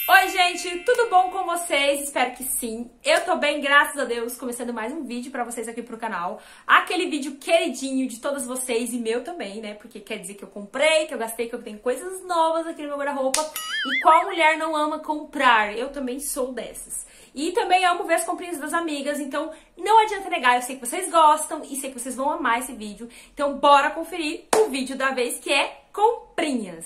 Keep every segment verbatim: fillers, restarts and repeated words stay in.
Oi gente, tudo bom com vocês? Espero que sim. Eu tô bem, graças a Deus, começando mais um vídeo pra vocês aqui pro canal. Aquele vídeo queridinho de todas vocês e meu também, né? Porque quer dizer que eu comprei, que eu gastei, que eu tenho coisas novas aqui no meu guarda-roupa. E qual mulher não ama comprar? Eu também sou dessas. E também amo ver as comprinhas das amigas, então não adianta negar, eu sei que vocês gostam e sei que vocês vão amar esse vídeo. Então bora conferir o vídeo da vez, que é comprinhas.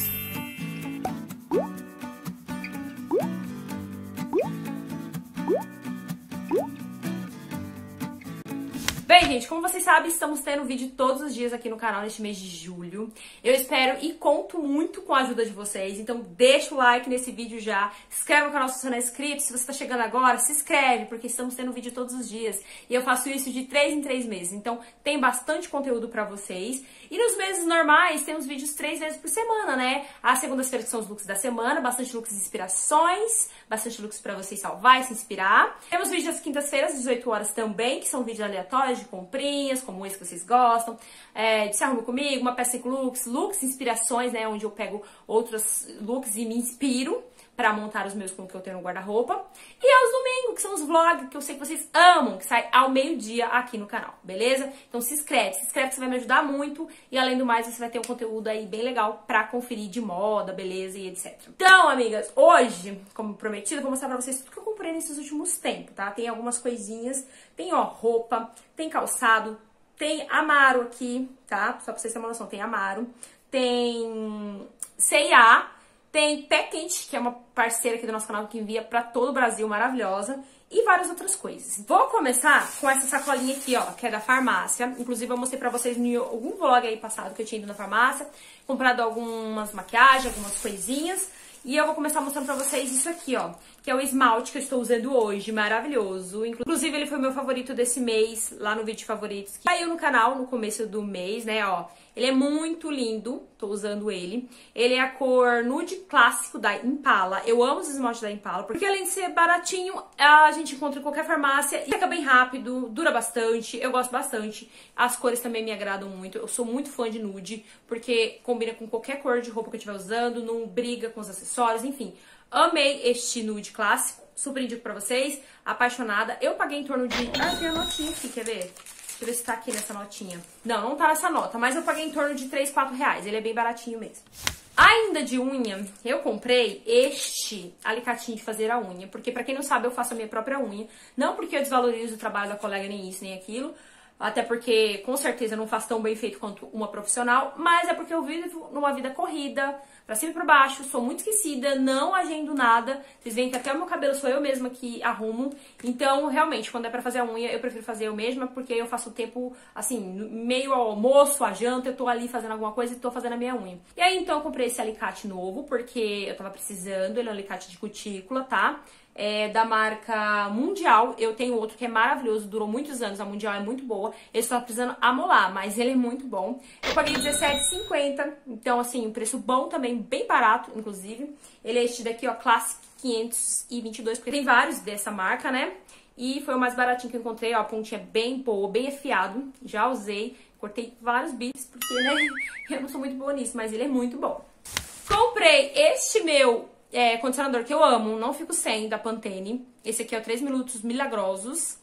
Bem, gente, como vocês sabem, estamos tendo vídeo todos os dias aqui no canal neste mês de julho. Eu espero e conto muito com a ajuda de vocês, então deixa o like nesse vídeo já, se inscreve no canal se você não é inscrito, se você está chegando agora, se inscreve, porque estamos tendo vídeo todos os dias. E eu faço isso de três em três meses, então tem bastante conteúdo pra vocês. E nos meses normais, temos vídeos três vezes por semana, né? As segundas-feiras que são os looks da semana, bastante looks e inspirações, bastante looks pra vocês salvar e se inspirar. Temos vídeos às quintas-feiras, às dezoito horas também, que são vídeos aleatórios, de comprinhas, como esse que vocês gostam, é, de Se Arrume Comigo, uma peça com looks, looks, inspirações, né, onde eu pego outros looks e me inspiro pra montar os meus com o que eu tenho no guarda-roupa. E aos domingos, que são os vlogs que eu sei que vocês amam, que sai ao meio-dia aqui no canal, beleza? Então se inscreve, se inscreve que você vai me ajudar muito e além do mais você vai ter um conteúdo aí bem legal pra conferir de moda, beleza e etcétera. Então, amigas, hoje, como prometido, eu vou mostrar pra vocês tudo que eu comprei nesses últimos tempos, tá? Tem algumas coisinhas, tem, ó, roupa, tem calçado, tem Amaro aqui, tá? Só pra vocês terem uma noção, tem Amaro, tem C e A, tem Pé Quente, que é uma parceira aqui do nosso canal que envia pra todo o Brasil, maravilhosa, e várias outras coisas. Vou começar com essa sacolinha aqui, ó, que é da farmácia. Inclusive, eu mostrei pra vocês em algum vlog aí passado que eu tinha ido na farmácia, comprado algumas maquiagens, algumas coisinhas. E eu vou começar mostrando pra vocês isso aqui, ó, que é o esmalte que eu estou usando hoje, maravilhoso. Inclusive, ele foi o meu favorito desse mês, lá no vídeo de favoritos, que saiu no canal no começo do mês, né, ó. Ele é muito lindo, tô usando ele. Ele é a cor nude clássico da Impala. Eu amo os esmaltes da Impala, porque além de ser baratinho, a gente encontra em qualquer farmácia e fica bem rápido, dura bastante, eu gosto bastante. As cores também me agradam muito, eu sou muito fã de nude, porque combina com qualquer cor de roupa que eu estiver usando, não briga com os acessórios, enfim. Amei este nude clássico, super indico pra vocês, apaixonada. Eu paguei em torno de... Ah, tem a notinha aqui, quer ver? Deixa eu ver se tá aqui nessa notinha. Não, não tá nessa nota, mas eu paguei em torno de três, quatro reais. Ele é bem baratinho mesmo. Ainda de unha, eu comprei este alicatinho de fazer a unha. Porque, pra quem não sabe, eu faço a minha própria unha. Não porque eu desvalorizo o trabalho da colega, nem isso, nem aquilo. Até porque, com certeza, eu não faço tão bem feito quanto uma profissional. Mas é porque eu vivo numa vida corrida, pra cima e pra baixo, sou muito esquecida, não agendo nada. Vocês veem que até o meu cabelo sou eu mesma que arrumo. Então, realmente, quando é pra fazer a unha, eu prefiro fazer eu mesma, porque eu faço o tempo, assim, meio ao almoço, à janta, eu tô ali fazendo alguma coisa e tô fazendo a minha unha. E aí, então, eu comprei esse alicate novo, porque eu tava precisando, ele é um alicate de cutícula, tá? É da marca Mundial. Eu tenho outro que é maravilhoso, durou muitos anos, a Mundial é muito boa. Eu estou precisando amolar, mas ele é muito bom. Eu paguei dezessete reais e cinquenta centavos, então assim, um preço bom também, bem barato, inclusive. Ele é este daqui, ó, Classic quinhentos e vinte e dois, porque tem vários dessa marca, né? E foi o mais baratinho que eu encontrei, ó, a pontinha bem boa, bem afiado. Já usei, cortei vários bits, porque, né, eu não sou muito boa nisso, mas ele é muito bom. Comprei este meu... É, condicionador que eu amo, não fico sem, da Pantene. Esse aqui é o três minutos milagrosos.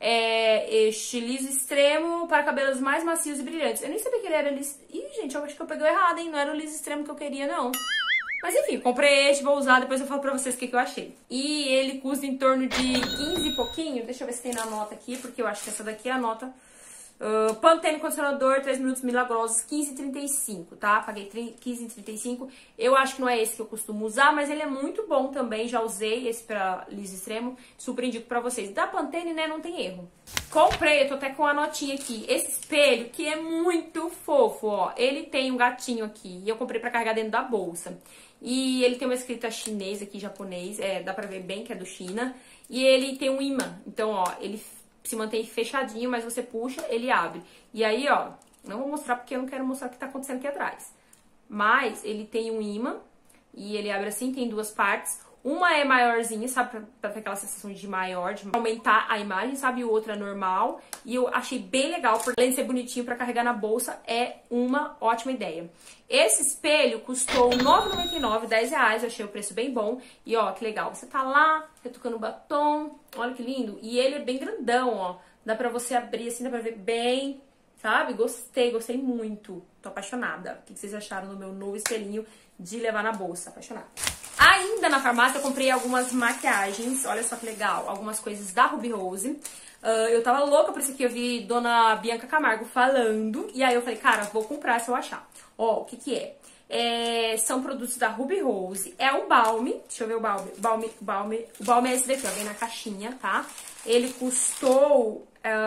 É este liso extremo para cabelos mais macios e brilhantes. Eu nem sabia que ele era liso. Ih, gente, eu acho que eu peguei errado, hein? Não era o liso extremo que eu queria, não. Mas enfim, comprei este, vou usar, depois eu falo pra vocês o que, que eu achei. E ele custa em torno de quinze e pouquinho. Deixa eu ver se tem na nota aqui, porque eu acho que essa daqui é a nota... Uh, Pantene condicionador, três minutos milagrosos, quinze e trinta e cinco, tá? Paguei quinze e trinta e cinco. Eu acho que não é esse que eu costumo usar, mas ele é muito bom também. Já usei esse pra liso extremo, super indico pra vocês. Da Pantene, né, não tem erro. Comprei, eu tô até com a notinha aqui, esse espelho que é muito fofo, ó. Ele tem um gatinho aqui e eu comprei pra carregar dentro da bolsa. E ele tem uma escrita chinês aqui, japonês, é, dá pra ver bem que é do China. E ele tem um imã, então, ó, ele... se mantém fechadinho, mas você puxa, ele abre. E aí, ó, não vou mostrar porque eu não quero mostrar o que tá acontecendo aqui atrás. Mas ele tem um imã e ele abre assim, tem duas partes. Uma é maiorzinha, sabe? Pra, pra ter aquela sensação de maior, de aumentar a imagem, sabe? E o outro é normal. E eu achei bem legal, porque além de ser bonitinho pra carregar na bolsa, é uma ótima ideia. Esse espelho custou nove reais e noventa e nove centavos, dez reais. Eu achei o preço bem bom. E ó, que legal. Você tá lá, retocando o batom. Olha que lindo. E ele é bem grandão, ó. Dá pra você abrir assim, dá pra ver bem, sabe? Gostei, gostei muito. Tô apaixonada. O que vocês acharam do meu novo espelhinho de levar na bolsa? Apaixonada. Ainda na farmácia eu comprei algumas maquiagens, olha só que legal, algumas coisas da Ruby Rose. Uh, eu tava louca por isso aqui, eu vi Dona Bianca Camargo falando, e aí eu falei, cara, vou comprar se eu achar. Ó, o que que é? É, são produtos da Ruby Rose, é o balme, deixa eu ver o balme, balme, balme o balme é esse daqui, ó, vem na caixinha, tá? Ele custou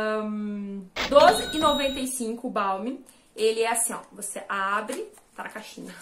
um, doze reais e noventa e cinco centavos o balme, ele é assim, ó, você abre, tá na caixinha,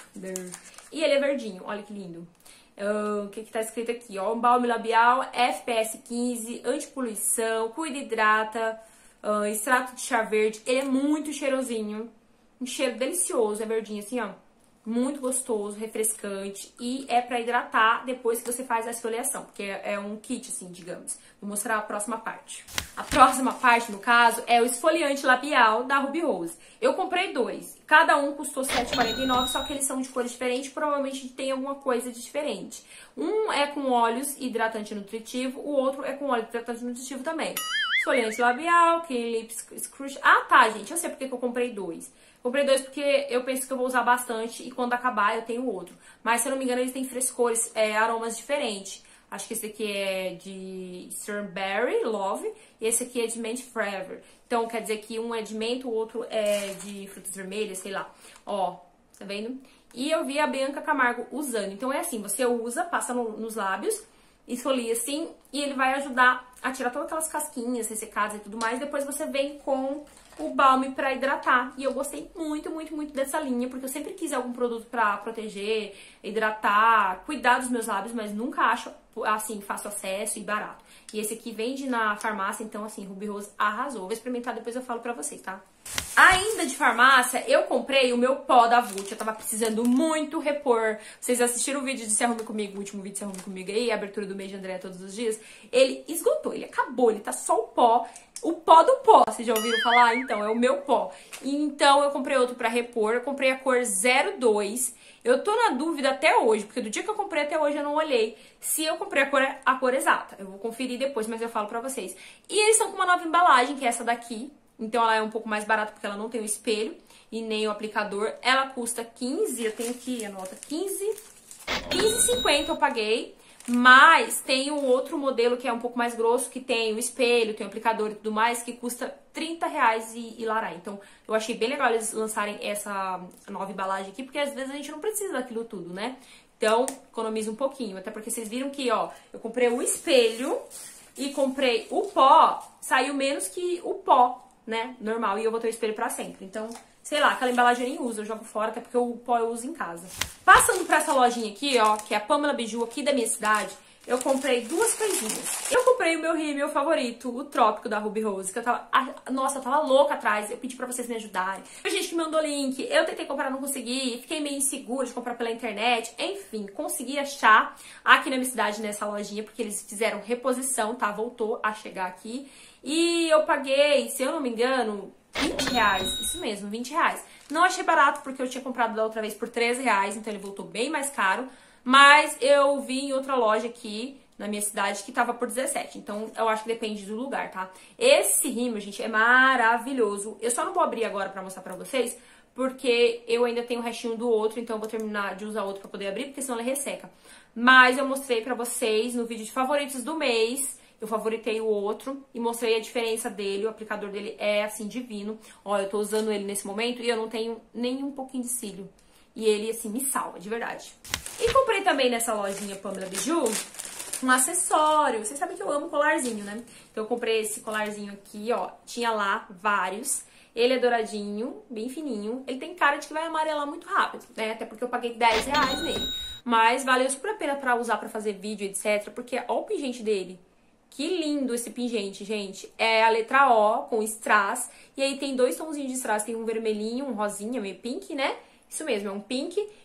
e ele é verdinho, olha que lindo. Uh, o que que tá escrito aqui, ó, um balme labial, F P S quinze, antipoluição, cuida e hidrata, uh, extrato de chá verde, ele é muito cheirosinho, um cheiro delicioso, é verdinho assim, ó, muito gostoso, refrescante e é pra hidratar depois que você faz a esfoliação, porque é, é um kit assim, digamos. Vou mostrar a próxima parte. A próxima parte, no caso, é o esfoliante labial da Ruby Rose. Eu comprei dois, cada um custou sete reais e quarenta e nove centavos, só que eles são de cores diferentes, provavelmente tem alguma coisa de diferente. Um é com óleos hidratante nutritivo, o outro é com óleo hidratante nutritivo também. Esfoliante labial, Clean Lips Scrunch. Ah, tá, gente, eu sei porque que eu comprei dois. Comprei dois porque eu penso que eu vou usar bastante e quando acabar eu tenho outro. Mas, se eu não me engano, eles têm frescores, é, aromas diferentes. Acho que esse aqui é de Strawberry Love e esse aqui é de Mint Forever. Então, quer dizer que um é de menta, o outro é de frutas vermelhas, sei lá. Ó, tá vendo? E eu vi a Bianca Camargo usando. Então, é assim, você usa, passa no, nos lábios, esfolia assim e ele vai ajudar a tirar todas aquelas casquinhas ressecadas e tudo mais. Depois você vem com o balme pra hidratar. E eu gostei muito, muito, muito dessa linha, porque eu sempre quis algum produto pra proteger, hidratar, cuidar dos meus lábios, mas nunca acho, assim, fácil acesso e barato. E esse aqui vende na farmácia, então, assim, Ruby Rose arrasou. Vou experimentar, depois eu falo pra vocês, tá? Ainda de farmácia, eu comprei o meu pó da Vult. Eu tava precisando muito repor. Vocês assistiram o vídeo de Se Arrume Comigo, o último vídeo de Se Arrume Comigo aí, a abertura do mês de Andréia todos os dias. Ele esgotou, ele acabou, ele tá só o pó. O pó do pó, vocês já ouviram falar? Então, é o meu pó. Então, eu comprei outro pra repor. Eu comprei a cor zero dois. Eu tô na dúvida até hoje, porque do dia que eu comprei até hoje eu não olhei se eu comprei a cor, a cor exata. Eu vou conferir depois, mas eu falo pra vocês. E eles estão com uma nova embalagem, que é essa daqui. Então, ela é um pouco mais barata porque ela não tem o espelho e nem o aplicador. Ela custa quinze, eu tenho aqui a nota, quinze, quinze e cinquenta eu paguei. Mas tem um outro modelo que é um pouco mais grosso, que tem o espelho, tem o aplicador e tudo mais, que custa trinta reais e, e lará. Então, eu achei bem legal eles lançarem essa nova embalagem aqui, porque às vezes a gente não precisa daquilo tudo, né? Então, economiza um pouquinho. Até porque vocês viram que, ó, eu comprei o espelho e comprei o pó, saiu menos que o pó, né? Normal, e eu vou ter o espelho pra sempre. Então, sei lá, aquela embalagem eu nem uso, eu jogo fora, até porque o pó eu uso em casa. Passando pra essa lojinha aqui, ó, que é a Pamela Biju, aqui da minha cidade, eu comprei duas coisinhas. Eu comprei o meu rímel favorito, o Trópico da Ruby Rose, que eu tava... Nossa, eu tava louca atrás, eu pedi pra vocês me ajudarem. A gente que mandou link, eu tentei comprar, não consegui, fiquei meio insegura de comprar pela internet. Enfim, consegui achar aqui na minha cidade, nessa lojinha, porque eles fizeram reposição, tá? Voltou a chegar aqui. E eu paguei, se eu não me engano, vinte reais, isso mesmo, vinte reais. Não achei barato porque eu tinha comprado da outra vez por treze reais, então ele voltou bem mais caro. Mas eu vi em outra loja aqui na minha cidade que tava por dezessete. Então eu acho que depende do lugar, tá? Esse rímel, gente, é maravilhoso. Eu só não vou abrir agora pra mostrar pra vocês, porque eu ainda tenho o restinho do outro, então eu vou terminar de usar outro pra poder abrir, porque senão ele resseca. Mas eu mostrei pra vocês no vídeo de favoritos do mês. Eu favoritei o outro e mostrei a diferença dele. O aplicador dele é, assim, divino. Ó, eu tô usando ele nesse momento e eu não tenho nem um pouquinho de cílio. E ele, assim, me salva, de verdade. E comprei também nessa lojinha Pamela Biju um acessório. Vocês sabem que eu amo colarzinho, né? Então eu comprei esse colarzinho aqui, ó. Tinha lá vários. Ele é douradinho, bem fininho. Ele tem cara de que vai amarelar muito rápido, né? Até porque eu paguei dez reais nele. Mas valeu super a pena pra usar pra fazer vídeo, etcétera. Porque ó o pingente dele. Que lindo esse pingente, gente. É a letra O com strass. E aí tem dois tonzinhos de strass. Tem um vermelhinho, um rosinha, meio pink, né? Isso mesmo, é um pink.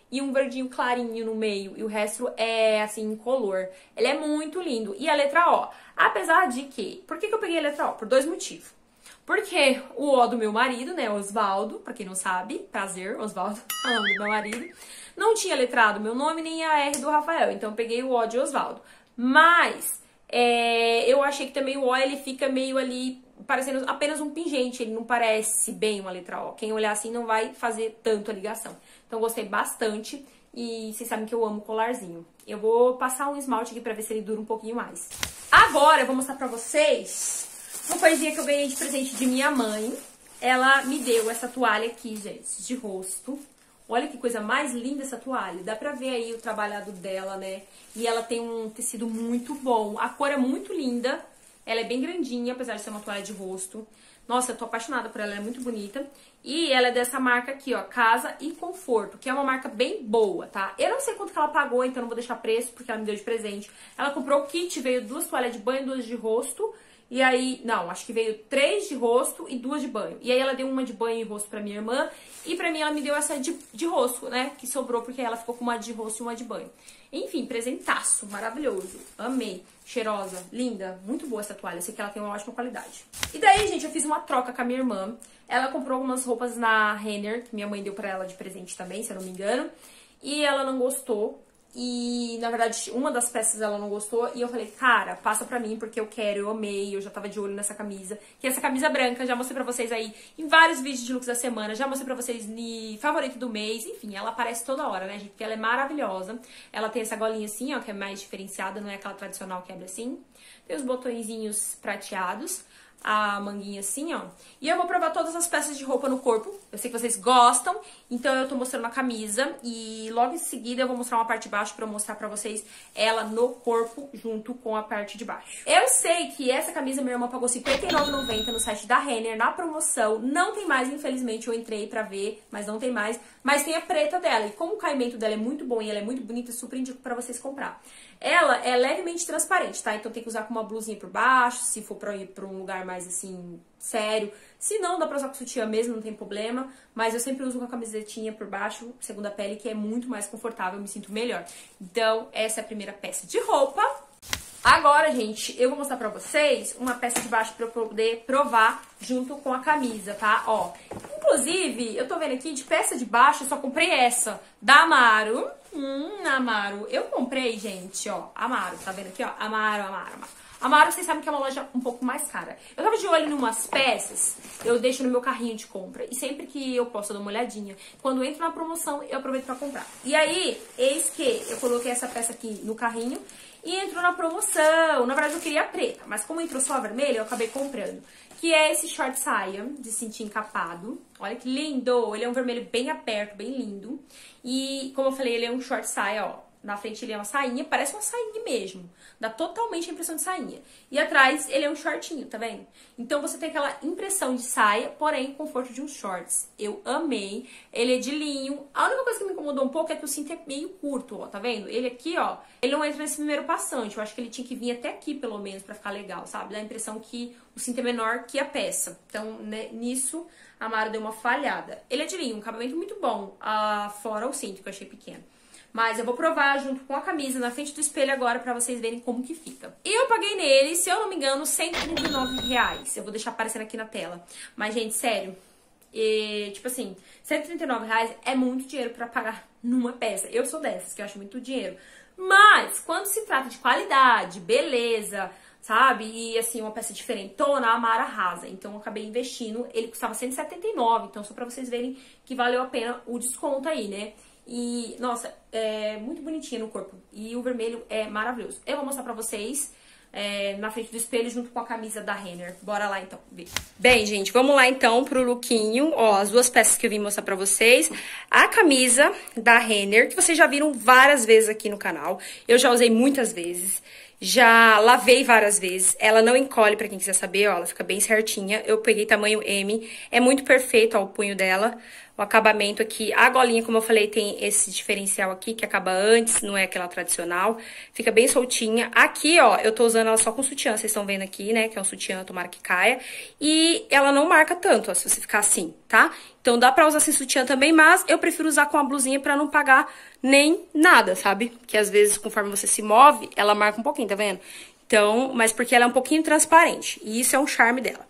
e um verdinho clarinho no meio. E o resto é, assim, incolor. Ele é muito lindo. E a letra O. Apesar de que... Por que que eu peguei a letra O? Por dois motivos. Porque o O do meu marido, né, Osvaldo, pra quem não sabe, prazer, Osvaldo, é o nome do meu marido, não tinha letrado meu nome nem a R do Rafael, então eu peguei o O de Osvaldo. Mas é, eu achei que também o O ele fica meio ali parecendo apenas um pingente, ele não parece bem uma letra O. Quem olhar assim não vai fazer tanto a ligação. Então gostei bastante e vocês sabem que eu amo colarzinho. Eu vou passar um esmalte aqui pra ver se ele dura um pouquinho mais. Agora eu vou mostrar pra vocês uma coisinha que eu ganhei de presente de minha mãe. Ela me deu essa toalha aqui, gente, de rosto. Olha que coisa mais linda essa toalha. Dá pra ver aí o trabalhado dela, né? E ela tem um tecido muito bom. A cor é muito linda. Ela é bem grandinha, apesar de ser uma toalha de rosto. Nossa, eu tô apaixonada por ela, ela é muito bonita. E ela é dessa marca aqui, ó, Casa e Conforto, que é uma marca bem boa, tá? Eu não sei quanto que ela pagou, então não vou deixar preço, porque ela me deu de presente. Ela comprou o kit, veio duas toalhas de banho, duas de rosto. E aí, não, acho que veio três de rosto e duas de banho. E aí ela deu uma de banho e rosto pra minha irmã. E pra mim ela me deu essa de, de rosto, né? Que sobrou porque ela ficou com uma de rosto e uma de banho. Enfim, presentaço, maravilhoso. Amei. Cheirosa, linda, muito boa essa toalha. Eu sei que ela tem uma ótima qualidade. E daí, gente, eu fiz uma troca com a minha irmã. Ela comprou algumas roupas na Renner, que minha mãe deu pra ela de presente também, se eu não me engano. E ela não gostou. E, na verdade, uma das peças ela não gostou. E eu falei, cara, passa pra mim, porque eu quero, eu amei. Eu já tava de olho nessa camisa. Que é essa camisa branca, já mostrei pra vocês aí em vários vídeos de looks da semana. Já mostrei pra vocês no favorito do mês. Enfim, ela aparece toda hora, né, gente? Porque ela é maravilhosa. Ela tem essa golinha assim, ó, que é mais diferenciada. Não é aquela tradicional que abre assim. Tem os botõezinhos prateados. A manguinha assim, ó. E eu vou provar todas as peças de roupa no corpo. Eu sei que vocês gostam, então eu tô mostrando a camisa. E logo em seguida eu vou mostrar uma parte de baixo pra mostrar pra vocês ela no corpo, junto com a parte de baixo. Eu sei que essa camisa minha irmã pagou cinquenta e nove reais e noventa centavos no site da Renner, na promoção. Não tem mais, infelizmente, eu entrei pra ver, mas não tem mais. Mas tem a preta dela, e como o caimento dela é muito bom e ela é muito bonita, super indico pra vocês comprar. Ela é levemente transparente, tá? Então tem que usar com uma blusinha por baixo, se for pra ir pra um lugar mais, assim, sério. Se não, dá pra usar com sutiã mesmo, não tem problema. Mas eu sempre uso com a camisetinha por baixo, segunda pele, que é muito mais confortável, eu me sinto melhor. Então, essa é a primeira peça de roupa. Agora, gente, eu vou mostrar pra vocês uma peça de baixo pra eu poder provar junto com a camisa, tá? Ó, inclusive, eu tô vendo aqui, de peça de baixo, eu só comprei essa, da Amaro. Hum, Amaro. Eu comprei, gente, ó, Amaro, tá vendo aqui, ó? Amaro, Amaro, Amaro. Amaro, vocês sabem que é uma loja um pouco mais cara. Eu tava de olho em umas peças, eu deixo no meu carrinho de compra. E sempre que eu posso, eu dou uma olhadinha. Quando entro na promoção, eu aproveito pra comprar. E aí, eis que eu coloquei essa peça aqui no carrinho e entrou na promoção. Na verdade, eu queria a preta, mas como entrou só a vermelha, eu acabei comprando. Que é esse short saia de cintinho encapado. Olha que lindo! Ele é um vermelho bem aberto, bem lindo. E, como eu falei, ele é um short saia, ó. Na frente ele é uma sainha, parece uma sainha mesmo. Dá totalmente a impressão de sainha. E atrás ele é um shortinho, tá vendo? Então você tem aquela impressão de saia, porém conforto de uns shorts. Eu amei. Ele é de linho. A única coisa que me incomodou um pouco é que o cinto é meio curto, ó, tá vendo? Ele aqui, ó, ele não entra nesse primeiro passante. Eu acho que ele tinha que vir até aqui, pelo menos, pra ficar legal, sabe? Dá a impressão que o cinto é menor que a peça. Então, né, nisso, a Amaro deu uma falhada. Ele é de linho, um acabamento muito bom, ah, fora o cinto, que eu achei pequeno. Mas eu vou provar junto com a camisa na frente do espelho agora pra vocês verem como que fica. E eu paguei nele, se eu não me engano, cento e trinta e nove reais. Eu vou deixar aparecendo aqui na tela. Mas, gente, sério, e, tipo assim, cento e trinta e nove reais é muito dinheiro pra pagar numa peça. Eu sou dessas, que eu acho muito dinheiro. Mas, quando se trata de qualidade, beleza, sabe? E, assim, uma peça diferentona, a Amaro arrasa. Então, eu acabei investindo. Ele custava cento e setenta e nove reais. Então, só pra vocês verem que valeu a pena o desconto aí, né? E, nossa, é muito bonitinha no corpo. E o vermelho é maravilhoso. Eu vou mostrar pra vocês é, na frente do espelho junto com a camisa da Renner. Bora lá, então. Bem, gente, vamos lá, então, pro lookinho. Ó, as duas peças que eu vim mostrar pra vocês. A camisa da Renner, que vocês já viram várias vezes aqui no canal. Eu já usei muitas vezes. Já lavei várias vezes. Ela não encolhe, pra quem quiser saber, ó. Ela fica bem certinha. Eu peguei tamanho M. É muito perfeito, ó, o punho dela. O acabamento aqui, a golinha, como eu falei, tem esse diferencial aqui, que acaba antes, não é aquela tradicional. Fica bem soltinha. Aqui, ó, eu tô usando ela só com sutiã, vocês estão vendo aqui, né, que é um sutiã, tomara que caia. E ela não marca tanto, ó, se você ficar assim, tá? Então dá pra usar sem sutiã também, mas eu prefiro usar com a blusinha pra não pagar nem nada, sabe? Porque às vezes, conforme você se move, ela marca um pouquinho, tá vendo? Então, mas porque ela é um pouquinho transparente, e isso é um charme dela.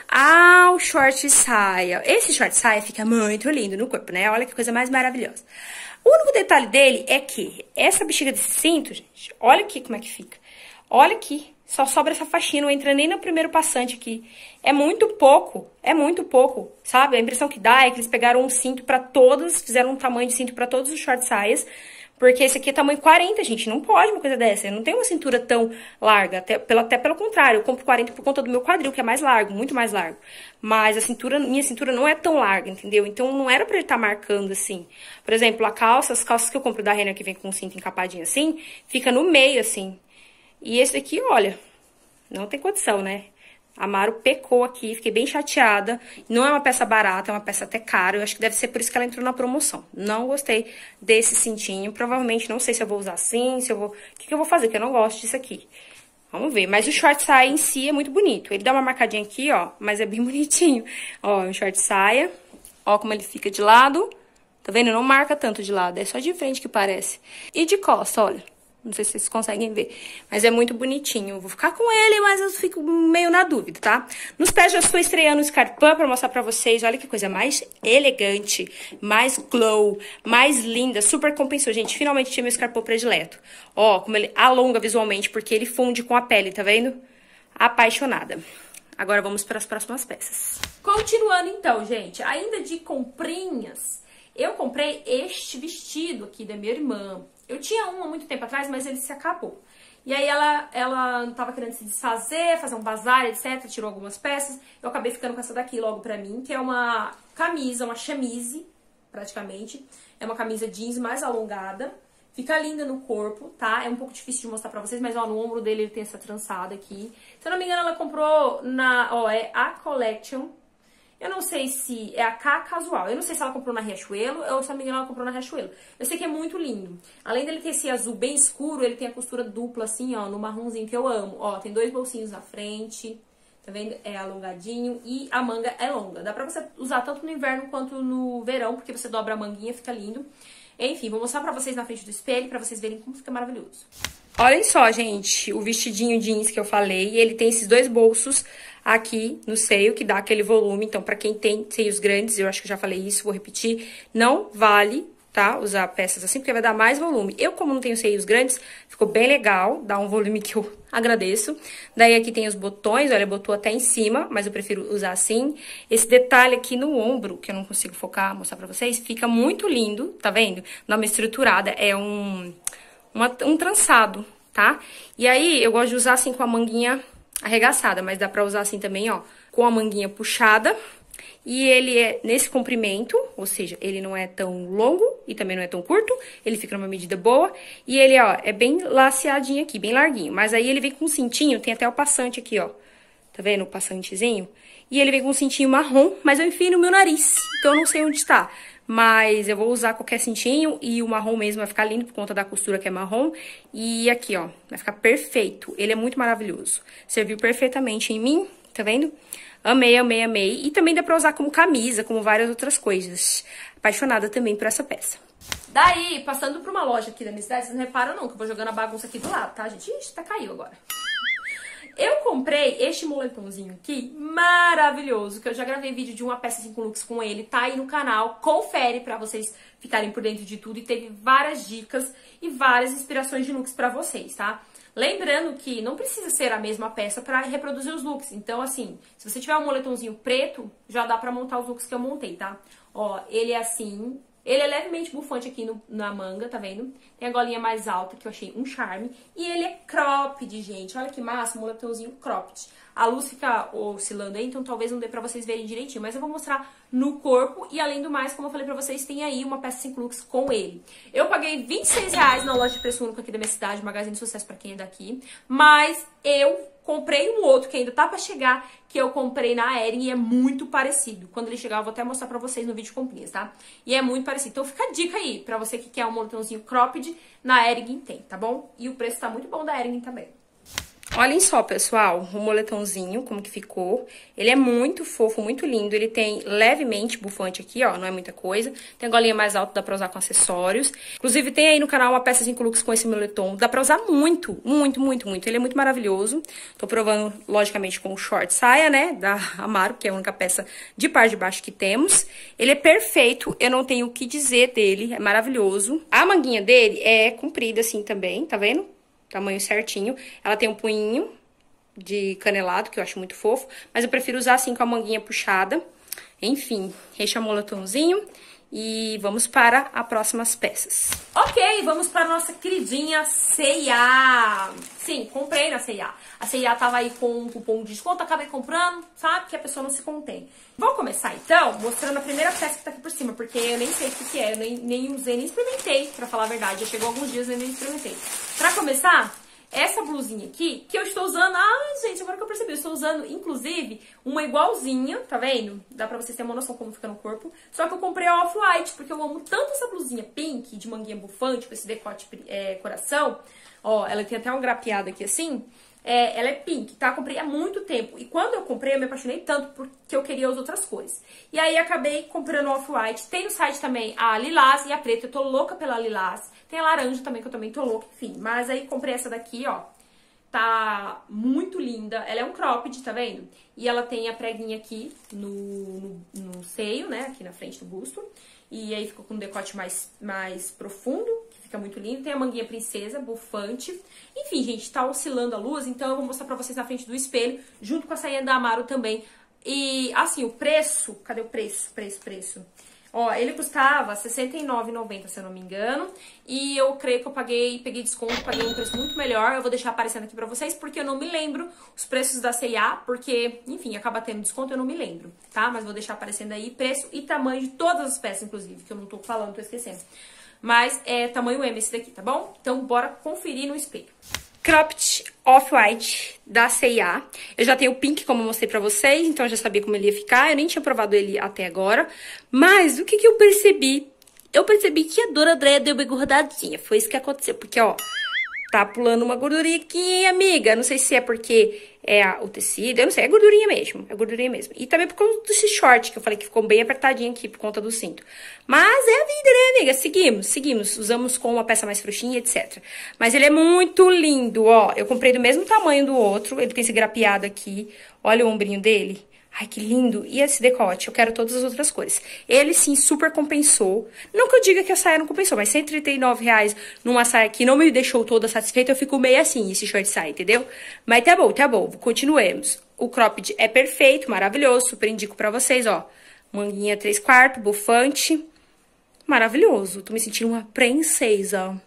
Ah, o short saia. Esse short saia fica muito lindo no corpo, né? Olha que coisa mais maravilhosa. O único detalhe dele é que essa bexiga desse cinto, gente, olha aqui como é que fica. Olha aqui, só sobra essa faixinha, não entra nem no primeiro passante aqui. É muito pouco, é muito pouco, sabe? A impressão que dá é que eles pegaram um cinto pra todas, fizeram um tamanho de cinto pra todos os short saias. Porque esse aqui é tamanho quarenta, gente, não pode uma coisa dessa. Eu não tenho uma cintura tão larga, até pelo, até pelo contrário. Eu compro quarenta por conta do meu quadril, que é mais largo, muito mais largo. Mas a cintura, minha cintura não é tão larga, entendeu? Então não era pra ele estar marcando assim. Por exemplo, a calça, as calças que eu compro da Renner, que vem com um cinto encapadinho assim, fica no meio assim. E esse aqui, olha, não tem condição, né? A Amaro pecou aqui, fiquei bem chateada. Não é uma peça barata, é uma peça até cara. Eu acho que deve ser por isso que ela entrou na promoção. Não gostei desse cintinho. Provavelmente não sei se eu vou usar assim, se eu vou... O que, que eu vou fazer? Porque eu não gosto disso aqui. Vamos ver. Mas o short saia em si é muito bonito. Ele dá uma marcadinha aqui, ó, mas é bem bonitinho. Ó, um short saia. Ó como ele fica de lado. Tá vendo? Não marca tanto de lado, é só de frente que parece. E de costa, olha. Não sei se vocês conseguem ver, mas é muito bonitinho. Eu vou ficar com ele, mas eu fico meio na dúvida, tá? Nos pés já estou estreando o Scarpin pra mostrar pra vocês. Olha que coisa mais elegante, mais glow, mais linda. Super compensou, gente. Finalmente tinha meu Scarpin predileto. Ó, como ele alonga visualmente, porque ele funde com a pele, tá vendo? Apaixonada. Agora vamos para as próximas peças. Continuando então, gente, ainda de comprinhas, eu comprei este vestido aqui da minha irmã. Eu tinha um há muito tempo atrás, mas ele se acabou. E aí ela, ela tava querendo se desfazer, fazer um bazar, etcétera. Tirou algumas peças. Eu acabei ficando com essa daqui logo pra mim, que é uma camisa, uma chemise, praticamente. É uma camisa jeans mais alongada. Fica linda no corpo, tá? É um pouco difícil de mostrar pra vocês, mas ó, no ombro dele ele tem essa trançada aqui. Se eu não me engano, ela comprou na... Ó, é a Collection. Eu não sei se é a K Casual. Eu não sei se ela comprou na Riachuelo ou se a menina ela comprou na Riachuelo. Eu sei que é muito lindo. Além dele ter esse azul bem escuro, ele tem a costura dupla assim, ó, no marronzinho que eu amo. Ó, tem dois bolsinhos na frente. Tá vendo? É alongadinho e a manga é longa. Dá pra você usar tanto no inverno quanto no verão, porque você dobra a manguinha, fica lindo. Enfim, vou mostrar pra vocês na frente do espelho, pra vocês verem como fica maravilhoso. Olhem só, gente, o vestidinho jeans que eu falei, ele tem esses dois bolsos aqui no seio, que dá aquele volume. Então, pra quem tem seios grandes, eu acho que eu já falei isso, vou repetir, não vale, tá, usar peças assim, porque vai dar mais volume. Eu, como não tenho seios grandes, ficou bem legal, dá um volume que eu agradeço. Daí aqui tem os botões, olha, botou até em cima, mas eu prefiro usar assim. Esse detalhe aqui no ombro, que eu não consigo focar, mostrar pra vocês, fica muito lindo, tá vendo? Dá uma estruturada, é um... Uma, um trançado, tá? E aí, eu gosto de usar assim com a manguinha arregaçada, mas dá pra usar assim também, ó, com a manguinha puxada. E ele é nesse comprimento, ou seja, ele não é tão longo e também não é tão curto, ele fica numa medida boa. E ele, ó, é bem laceadinho aqui, bem larguinho. Mas aí ele vem com um cintinho, tem até o passante aqui, ó. Tá vendo o passantezinho? E ele vem com um cintinho marrom, mas eu enfio no meu nariz, então eu não sei onde está. Mas eu vou usar qualquer cintinho e o marrom mesmo vai ficar lindo por conta da costura que é marrom. E aqui, ó, vai ficar perfeito. Ele é muito maravilhoso. Serviu perfeitamente em mim, tá vendo? Amei, amei, amei. E também dá pra usar como camisa, como várias outras coisas. Apaixonada também por essa peça. Daí, passando por uma loja aqui da minha cidade, vocês não reparam não, que eu vou jogando a bagunça aqui do lado, tá, gente? Ixi, até caiu agora. Eu comprei este moletomzinho aqui, maravilhoso, que eu já gravei vídeo de uma peça cinco looks com ele, tá aí no canal, confere pra vocês ficarem por dentro de tudo, e teve várias dicas e várias inspirações de looks pra vocês, tá? Lembrando que não precisa ser a mesma peça pra reproduzir os looks, então assim, se você tiver um moletomzinho preto, já dá pra montar os looks que eu montei, tá? Ó, ele é assim... Ele é levemente bufante aqui no, na manga, tá vendo? Tem a golinha mais alta, que eu achei um charme. E ele é cropped, gente. Olha que massa, um moletomzinho cropped. a luz fica oscilando aí, então talvez não dê pra vocês verem direitinho. Mas eu vou mostrar no corpo e, além do mais, como eu falei pra vocês, tem aí uma peça cinco looks com ele. Eu paguei vinte e seis reais na loja de preço único aqui da minha cidade, Magazine Sucesso pra quem é daqui. Mas eu comprei um outro que ainda tá pra chegar, que eu comprei na Hering e é muito parecido. Quando ele chegar, eu vou até mostrar pra vocês no vídeo de comprinhas, tá? E é muito parecido. Então fica a dica aí, pra você que quer um moletomzinho cropped, na Hering tem, tá bom? E o preço tá muito bom da Hering também. Olhem só, pessoal, o moletomzinho, como que ficou. Ele é muito fofo, muito lindo. Ele tem levemente bufante aqui, ó, não é muita coisa. Tem a golinha mais alta, dá pra usar com acessórios. Inclusive, tem aí no canal uma peça cinco looks com esse moletom. Dá pra usar muito, muito, muito, muito. Ele é muito maravilhoso. Tô provando, logicamente, com o short saia, né, da Amaro, que é a única peça de par de baixo que temos. Ele é perfeito, eu não tenho o que dizer dele, é maravilhoso. A manguinha dele é comprida assim também, tá vendo? Tamanho certinho. Ela tem um punhinho de canelado, que eu acho muito fofo. Mas eu prefiro usar assim com a manguinha puxada. Enfim, este é o moletomzinho. E vamos para as próximas peças. Ok, vamos para a nossa queridinha C e A. Sim, comprei na C e A. A C e A tava aí com um cupom de desconto, acabei comprando, sabe? Que a pessoa não se contém. Vamos começar então mostrando a primeira peça que tá aqui por cima, porque eu nem sei o que que é, eu nem, nem usei, nem experimentei, pra falar a verdade. Já chegou alguns dias e eu nem experimentei. Pra começar, essa blusinha aqui, que eu estou usando... Ai, gente, agora que eu percebi, eu estou usando, inclusive, uma igualzinha, tá vendo? Dá pra vocês terem uma noção como fica no corpo. Só que eu comprei a Off-White, porque eu amo tanto essa blusinha pink, de manguinha bufante, com esse decote é, coração. Ó, ela tem até um grapeado aqui assim. É, ela é pink, tá? Eu comprei há muito tempo. E quando eu comprei, eu me apaixonei tanto porque eu queria as outras cores. E aí, acabei comprando Off-White. Tem no site também a lilás e a preta. Eu tô louca pela lilás. Tem a laranja também, que eu também tô louca. Enfim, mas aí comprei essa daqui, ó. Tá muito linda. Ela é um cropped, tá vendo? E ela tem a preguinha aqui no, no, no seio, né? Aqui na frente do busto. E aí ficou com um decote mais, mais profundo, que fica muito lindo. Tem a manguinha princesa, bufante. Enfim, gente, tá oscilando a luz, então eu vou mostrar pra vocês na frente do espelho, junto com a sainha da Amaro também. E, assim, o preço... Cadê o preço? Preço, preço. Ó, ele custava sessenta e nove reais e noventa centavos, se eu não me engano. E eu creio que eu paguei, peguei desconto, paguei um preço muito melhor. Eu vou deixar aparecendo aqui pra vocês, porque eu não me lembro os preços da C e A, porque, enfim, acaba tendo desconto, eu não me lembro, tá? Mas vou deixar aparecendo aí preço e tamanho de todas as peças, inclusive, que eu não tô falando, tô esquecendo. Mas é tamanho M esse daqui, tá bom? Então, bora conferir no espelho. Cropped Off-White da C e A. Eu já tenho o pink, como eu mostrei pra vocês, então eu já sabia como ele ia ficar. Eu nem tinha provado ele até agora. Mas o que que eu percebi? Eu percebi que a Dona Andréia deu uma engordadinha. Foi isso que aconteceu, porque, ó, tá pulando uma gordurinha aqui, amiga. Não sei se é porque é a, o tecido, eu não sei, é gordurinha mesmo, é gordurinha mesmo. E também por conta desse short, que eu falei que ficou bem apertadinho aqui, por conta do cinto. Mas é a vida, né, amiga? Seguimos, seguimos. Usamos com uma peça mais frouxinha, etcétera. Mas ele é muito lindo, ó. Eu comprei do mesmo tamanho do outro, ele tem esse grapeado aqui. Olha o ombrinho dele. Ai, que lindo. E esse decote? Eu quero todas as outras cores. Ele, sim, super compensou. Não que eu diga que a saia não compensou, mas cento e trinta e nove reais numa saia que não me deixou toda satisfeita, eu fico meio assim, esse short saia, entendeu? Mas tá bom, tá bom. Continuemos. O cropped é perfeito, maravilhoso. Super indico pra vocês, ó. Manguinha três quartos, bufante. Maravilhoso. Tô me sentindo uma princesa,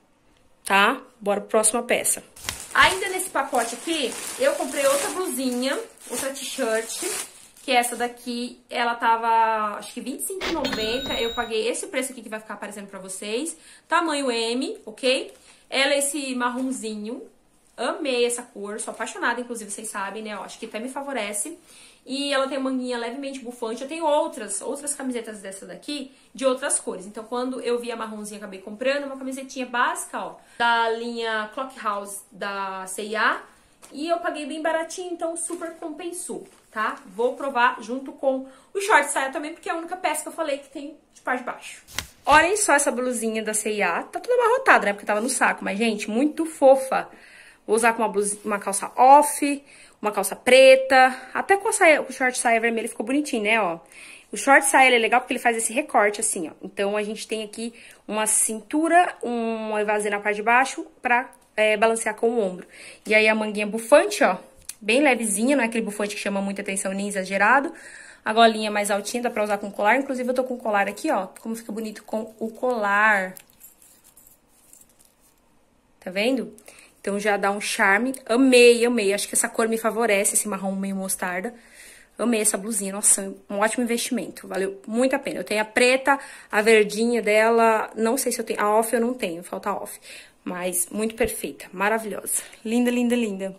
tá? Bora pra próxima peça. Ainda nesse pacote aqui, eu comprei outra blusinha, outra t-shirt. Que essa daqui, ela tava, acho que vinte e cinco reais e noventa centavos. Eu paguei esse preço aqui que vai ficar aparecendo pra vocês. Tamanho M, ok? Ela é esse marronzinho. Amei essa cor, sou apaixonada, inclusive, vocês sabem, né? Eu acho que até me favorece. E ela tem manguinha levemente bufante. Eu tenho outras, outras camisetas dessa daqui, de outras cores. Então, quando eu vi a marronzinha, acabei comprando uma camisetinha básica, ó. Da linha Clock House da C e A. E eu paguei bem baratinho, então super compensou, tá? Vou provar junto com o short saia também, porque é a única peça que eu falei que tem de par de baixo. Olhem só essa blusinha da C e A. Tá toda amarrotada, né? Porque tava no saco. Mas, gente, muito fofa. Vou usar com uma, blusinha, uma calça off, uma calça preta. Até com a saia, o short saia vermelho ficou bonitinho, né? Ó. O short saia ele é legal porque ele faz esse recorte assim, ó. Então, a gente tem aqui uma cintura, uma evasê na parte de baixo pra... É, balancear com o ombro. E aí a manguinha bufante, ó, bem levezinha, não é aquele bufante que chama muita atenção nem exagerado. A golinha mais altinha, dá pra usar com colar. Inclusive eu tô com colar aqui, ó, como fica bonito com o colar. Tá vendo? Então já dá um charme. Amei, amei. Acho que essa cor me favorece, esse marrom meio mostarda. Amei essa blusinha, nossa, um ótimo investimento, valeu muito a pena. Eu tenho a preta, a verdinha dela, não sei se eu tenho, a off eu não tenho, falta a off. Mas muito perfeita, maravilhosa, linda, linda, linda.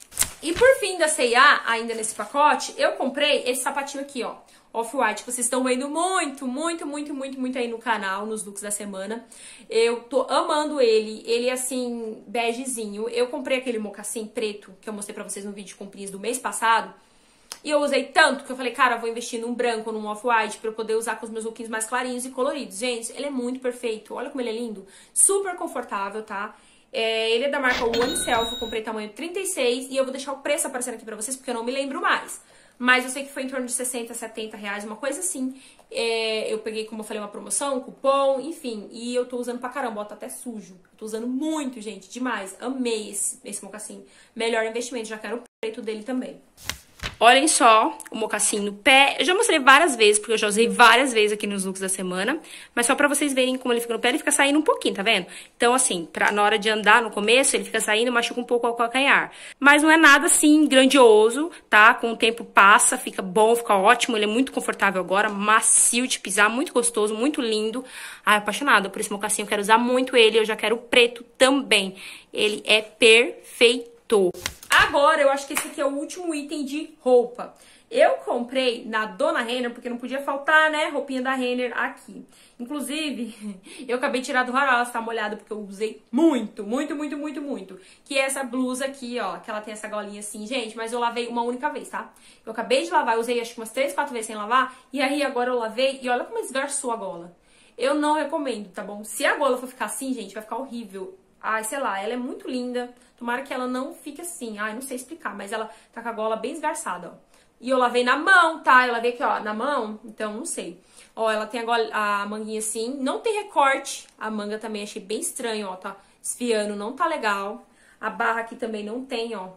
E por fim da C e A, ainda nesse pacote, eu comprei esse sapatinho aqui, ó. Off-White, vocês estão vendo muito, muito, muito, muito, muito aí no canal, nos looks da semana. Eu tô amando ele, ele é assim, begezinho. Eu comprei aquele mocassim preto, que eu mostrei pra vocês no vídeo de comprinhas do mês passado. E eu usei tanto que eu falei, cara, eu vou investir num branco, num off-white, pra eu poder usar com os meus lookinhos mais clarinhos e coloridos. Gente, ele é muito perfeito, olha como ele é lindo. Super confortável, tá? É, ele é da marca One Self, eu comprei tamanho trinta e seis e eu vou deixar o preço aparecendo aqui pra vocês, porque eu não me lembro mais. Mas eu sei que foi em torno de sessenta, setenta reais, uma coisa assim. É, eu peguei, como eu falei, uma promoção, um cupom, enfim. E eu tô usando pra caramba, ó, tá até sujo. Eu tô usando muito, gente, demais. Amei esse, esse mocassim. Melhor investimento, já quero o preto dele também. Olhem só o mocassim no pé. Eu já mostrei várias vezes, porque eu já usei várias vezes aqui nos looks da semana. Mas só pra vocês verem como ele fica no pé, ele fica saindo um pouquinho, tá vendo? Então, assim, pra, na hora de andar no começo, ele fica saindo, machuca um pouco o calcanhar. Mas não é nada, assim, grandioso, tá? Com o tempo passa, fica bom, fica ótimo. Ele é muito confortável agora, macio de pisar, muito gostoso, muito lindo. Ai, apaixonada por esse mocassim, eu quero usar muito ele. Eu já quero o preto também. Ele é perfeito. Agora, eu acho que esse aqui é o último item de roupa. Eu comprei na Dona Renner, porque não podia faltar, né, roupinha da Renner aqui. Inclusive, eu acabei de tirar do varal, ela tá molhada, porque eu usei muito, muito, muito, muito, muito. Que é essa blusa aqui, ó, que ela tem essa golinha assim, gente, mas eu lavei uma única vez, tá? Eu acabei de lavar, eu usei acho que umas três, quatro vezes sem lavar, e aí agora eu lavei, e olha como esgarçou a gola. Eu não recomendo, tá bom? Se a gola for ficar assim, gente, vai ficar horrível. Ai, sei lá, ela é muito linda. Tomara que ela não fique assim. Ai, não sei explicar, mas ela tá com a gola bem esgarçada, ó. E eu lavei na mão, tá? Eu lavei aqui, ó, na mão, então não sei. Ó, ela tem a, gola, a manguinha assim, não tem recorte. A manga também achei bem estranho, ó, tá esfiando, não tá legal. A barra aqui também não tem, ó.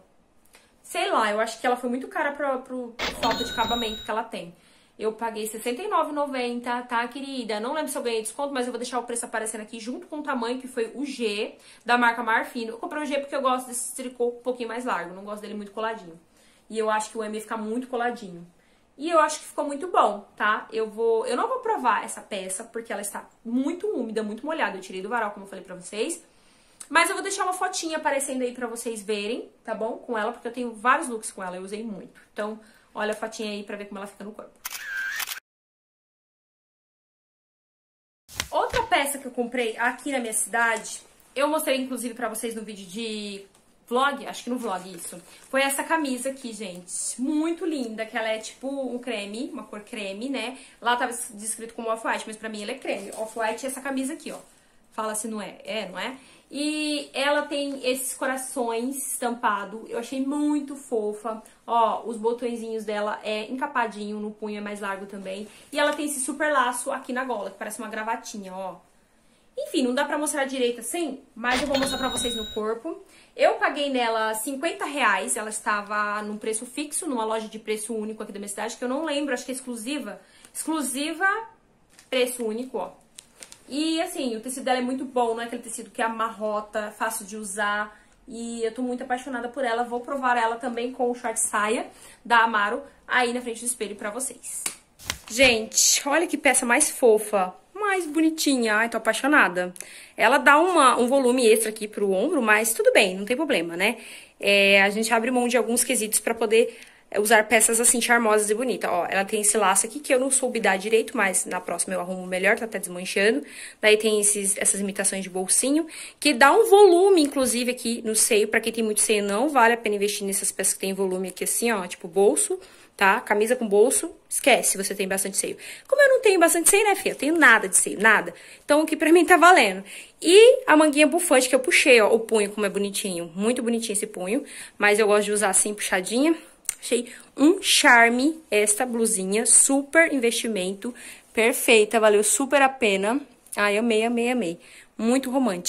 Sei lá, eu acho que ela foi muito cara pro, pro, pro falta de acabamento que ela tem. Eu paguei sessenta e nove reais e noventa centavos, tá, querida? Não lembro se eu ganhei desconto, mas eu vou deixar o preço aparecendo aqui junto com o tamanho, que foi o G, da marca Marfino. Eu comprei o G porque eu gosto desse tricô um pouquinho mais largo, não gosto dele muito coladinho. E eu acho que o M ia ficar muito coladinho. E eu acho que ficou muito bom, tá? Eu vou, eu não vou provar essa peça, porque ela está muito úmida, muito molhada. Eu tirei do varal, como eu falei pra vocês. Mas eu vou deixar uma fotinha aparecendo aí pra vocês verem, tá bom? Com ela, porque eu tenho vários looks com ela, eu usei muito. Então, olha a fotinha aí pra ver como ela fica no corpo. Outra peça que eu comprei aqui na minha cidade, eu mostrei inclusive pra vocês no vídeo de vlog, acho que no vlog isso, foi essa camisa aqui, gente, muito linda, que ela é tipo um creme, uma cor creme, né? Lá tava descrito como off-white, mas pra mim ela é creme. Off-white é essa camisa aqui, ó. Fala se não é, é, não é? E ela tem esses corações estampados, eu achei muito fofa. Ó, os botõezinhos dela é encapadinho, no punho é mais largo também. E ela tem esse super laço aqui na gola, que parece uma gravatinha, ó. Enfim, não dá pra mostrar direito assim, mas eu vou mostrar pra vocês no corpo. Eu paguei nela cinquenta reais, ela estava num preço fixo, numa loja de preço único aqui da minha cidade, que eu não lembro, acho que é exclusiva. Exclusiva, preço único, ó. E assim, o tecido dela é muito bom, não é aquele tecido que amarrota, fácil de usar. E eu tô muito apaixonada por ela, vou provar ela também com o short saia da Amaro aí na frente do espelho pra vocês. Gente, olha que peça mais fofa, mais bonitinha, ai, tô apaixonada. Ela dá uma, um volume extra aqui pro ombro, mas tudo bem, não tem problema, né? É, a gente abre mão de alguns quesitos pra poder usar peças assim charmosas e bonitas. Ó, ela tem esse laço aqui que eu não soube dar direito, mas na próxima eu arrumo melhor, tá até desmanchando. Daí tem esses, essas imitações de bolsinho, que dá um volume, inclusive, aqui no seio. Pra quem tem muito seio, não vale a pena investir nessas peças que tem volume aqui assim, ó, tipo bolso, tá? Camisa com bolso, esquece se você tem bastante seio. Como eu não tenho bastante seio, né, filha? Eu tenho nada de seio, nada. Então, aqui pra mim tá valendo. E a manguinha bufante que eu puxei, ó, o punho como é bonitinho. Muito bonitinho esse punho, mas eu gosto de usar assim, puxadinha. Achei um charme esta blusinha, super investimento, perfeita, valeu super a pena. Ai, amei, amei, amei. Muito romântica.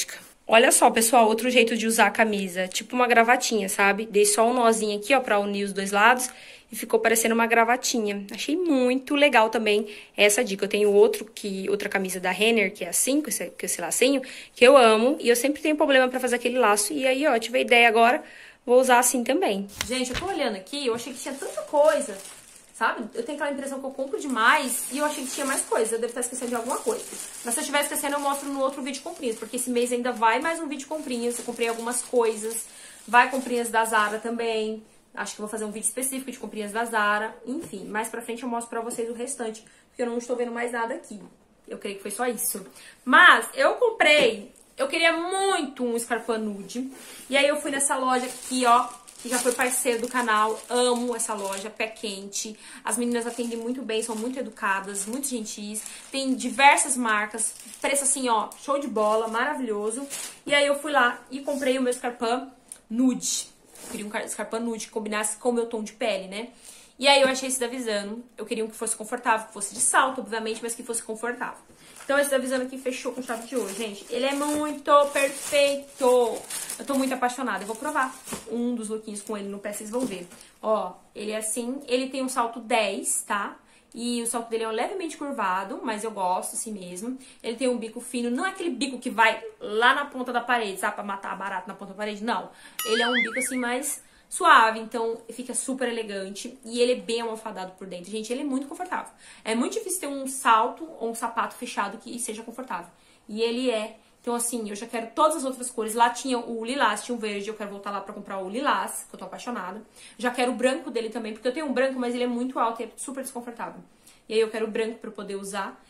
Olha só, pessoal, outro jeito de usar a camisa, tipo uma gravatinha, sabe? Dei só um nozinho aqui, ó, pra unir os dois lados e ficou parecendo uma gravatinha. Achei muito legal também essa dica. Eu tenho outro que, outra camisa da Renner, que é assim, com esse, com esse lacinho, que eu amo e eu sempre tenho problema pra fazer aquele laço. E aí, ó, tive a ideia agora, vou usar assim também. Gente, eu tô olhando aqui, eu achei que tinha tanta coisa, sabe? Eu tenho aquela impressão que eu compro demais e eu achei que tinha mais coisa. Eu devo estar esquecendo de alguma coisa. Mas se eu estiver esquecendo, eu mostro no outro vídeo comprinhas. Porque esse mês ainda vai mais um vídeo comprinhas. Eu comprei algumas coisas. Vai comprinhas da Zara também. Acho que eu vou fazer um vídeo específico de comprinhas da Zara. Enfim, mais pra frente eu mostro pra vocês o restante. Porque eu não estou vendo mais nada aqui. Eu creio que foi só isso. Mas eu comprei... Eu queria muito um Scarpa nude. E aí eu fui nessa loja aqui, ó. Que já foi parceiro do canal, amo essa loja, pé quente. As meninas atendem muito bem, são muito educadas, muito gentis. Tem diversas marcas, preço assim, ó, show de bola, maravilhoso. E aí eu fui lá e comprei o meu Scarpa nude. Eu queria um Scarpa nude que combinasse com o meu tom de pele, né? E aí eu achei esse da Visano. Eu queria um que fosse confortável, que fosse de salto, obviamente, mas que fosse confortável. Então esse da Visano aqui fechou com chave de ouro, gente. Ele é muito perfeito. Eu tô muito apaixonada. Eu vou provar um dos lookinhos com ele no pé, vocês vão ver. Ó, ele é assim, ele tem um salto dez, tá? E o salto dele é levemente curvado, mas eu gosto assim mesmo. Ele tem um bico fino, não é aquele bico que vai lá na ponta da parede, sabe? Pra matar barato na ponta da parede, não. Ele é um bico assim mais... suave, então fica super elegante e ele é bem almofadado por dentro. Gente, ele é muito confortável. É muito difícil ter um salto ou um sapato fechado que seja confortável. E ele é. Então, assim, eu já quero todas as outras cores. Lá tinha o lilás, tinha o verde, eu quero voltar lá pra comprar o lilás, que eu tô apaixonada. Já quero o branco dele também, porque eu tenho um branco, mas ele é muito alto e é super desconfortável. E aí eu quero o branco pra eu poder usar.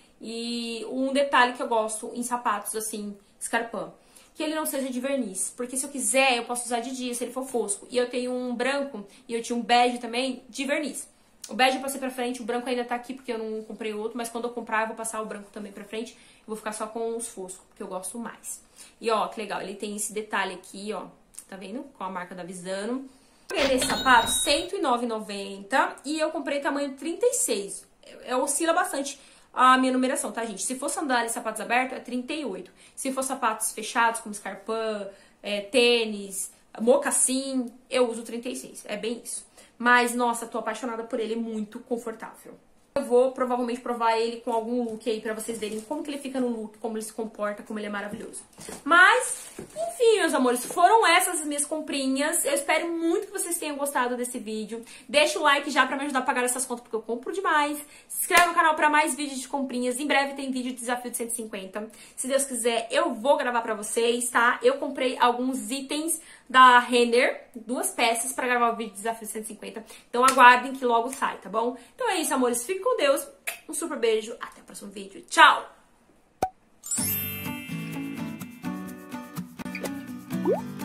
E um detalhe que eu gosto em sapatos, assim, Scarpa, que ele não seja de verniz, porque se eu quiser, eu posso usar de dia, se ele for fosco. E eu tenho um branco, e eu tinha um bege também, de verniz. O bege eu passei pra frente, o branco ainda tá aqui, porque eu não comprei outro, mas quando eu comprar, eu vou passar o branco também pra frente. Eu vou ficar só com os foscos, porque eu gosto mais. E ó, que legal, ele tem esse detalhe aqui, ó, tá vendo? Com a marca da Visano. Eu comprei esse sapato, cento e nove reais e noventa centavos, e eu comprei tamanho trinta e seis. É, oscila bastante a minha numeração, tá, gente? Se for sandália e sapatos abertos, é trinta e oito. Se for sapatos fechados, como Scarpa, é, tênis, mocassim, eu uso trinta e seis. É bem isso. Mas, nossa, tô apaixonada por ele, muito confortável. Eu vou provavelmente provar ele com algum look aí pra vocês verem como que ele fica no look, como ele se comporta, como ele é maravilhoso. Mas, enfim, meus amores, foram essas as minhas comprinhas. Eu espero muito que vocês tenham gostado desse vídeo. Deixa o like já pra me ajudar a pagar essas contas, porque eu compro demais. Se inscreve no canal pra mais vídeos de comprinhas. Em breve tem vídeo de desafio de cento e cinquenta. Se Deus quiser, eu vou gravar pra vocês, tá? Eu comprei alguns itens da Renner, duas peças pra gravar o vídeo de desafio de cento e cinquenta. Então aguardem que logo sai, tá bom? Então é isso, amores. Fiquem com Deus. Um super beijo. Até o próximo vídeo. Tchau!